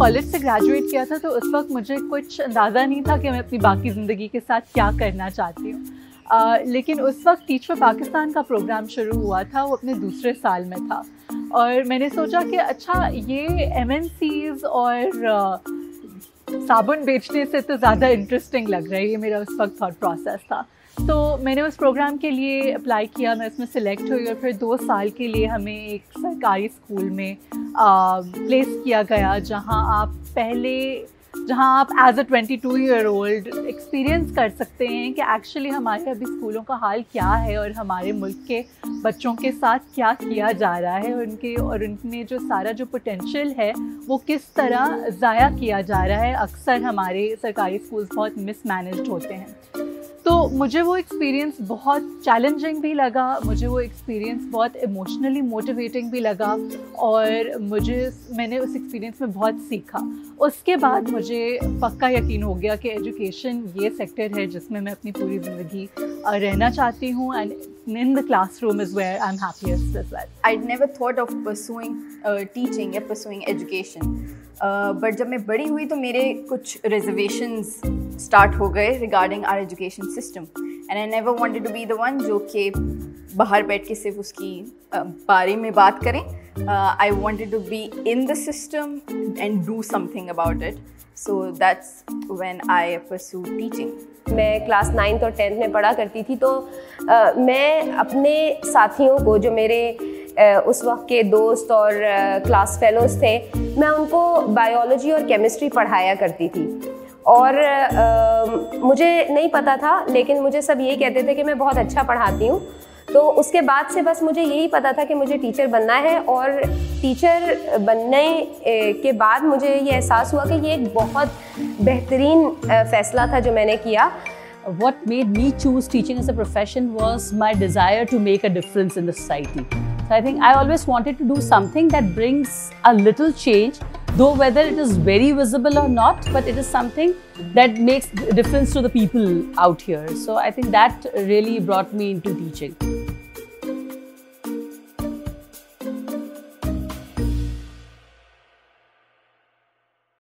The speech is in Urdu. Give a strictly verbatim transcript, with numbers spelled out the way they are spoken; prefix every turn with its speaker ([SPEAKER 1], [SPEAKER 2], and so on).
[SPEAKER 1] کالج سے گریجویٹ کیا تھا تو اس وقت مجھے کچھ اندازہ نہیں تھا کہ میں اپنی باقی زندگی کے ساتھ کیا کرنا چاہتی ہوں. Uh, لیکن اس وقت ٹیچ فار پاکستان کا پروگرام شروع ہوا تھا, وہ اپنے دوسرے سال میں تھا, اور میں نے سوچا کہ اچھا یہ ایم این سیز اور uh, صابن بیچنے سے تو زیادہ انٹرسٹنگ لگ رہا ہے, یہ میرا اس وقت تھاٹ پروسیس تھا. تو میں نے اس پروگرام کے لیے اپلائی کیا, میں اس میں سلیکٹ ہوئی, اور پھر دو سال کے لیے ہمیں ایک سرکاری اسکول میں پلیس کیا گیا, جہاں آپ پہلے جہاں آپ as a twenty two year old experience کر سکتے ہیں کہ ایکچولی ہمارے ابھی اسکولوں کا حال کیا ہے, اور ہمارے ملک کے بچوں کے ساتھ کیا کیا جا رہا ہے, ان کے اور ان میں جو سارا جو پوٹینشیل ہے وہ کس طرح ضائع کیا جا رہا ہے. اکثر ہمارے سرکاری اسکولس بہت مس مینیجڈ ہوتے ہیں. تو مجھے وہ ایکسپیرئنس بہت چیلنجنگ بھی لگا, مجھے وہ ایکسپیرئنس بہت ایموشنلی موٹیویٹنگ بھی لگا, اور مجھے میں نے اس ایکسپیرئنس میں بہت سیکھا. اس کے بعد مجھے پکا یقین ہو گیا کہ ایجوکیشن یہ سیکٹر ہے جس میں میں اپنی پوری زندگی رہنا چاہتی ہوں, and in the classroom is where I'm happiest as well.
[SPEAKER 2] I'd never thought of pursuing uh, teaching یا pursuing education. uh, but جب میں بڑی ہوئی تو میرے کچھ reservations start ہو گئے regarding our education system, and I never wanted to be the one جو کہ باہر بیٹھ کے صرف اس کی بارے میں بات کریں. uh, I wanted to be in the system and do something about it. So that's when I pursued teaching.
[SPEAKER 3] میں کلاس نائنتھ اور ٹینتھ میں پڑھا کرتی تھی, تو میں اپنے ساتھیوں کو جو میرے اس وقت کے دوست اور کلاس فیلوز تھے, میں ان کو بایولوجی اور کیمسٹری پڑھایا کرتی تھی. اور مجھے نہیں پتہ تھا, لیکن مجھے سب یہی کہتے تھے کہ میں بہت اچھا پڑھاتی ہوں. تو اس کے بعد سے بس مجھے یہی پتہ تھا کہ مجھے ٹیچر بننا ہے, اور ٹیچر بننے کے بعد مجھے یہ احساس ہوا کہ یہ ایک بہت بہترین فیصلہ تھا جو میں نے کیا.
[SPEAKER 4] What made me choose teaching as a profession was my desire to make a difference in the society. So I think I always wanted to do something that brings a little change, though whether it is very visible or not, but it is something that makes a difference to the people out here. So I think that really brought me into teaching.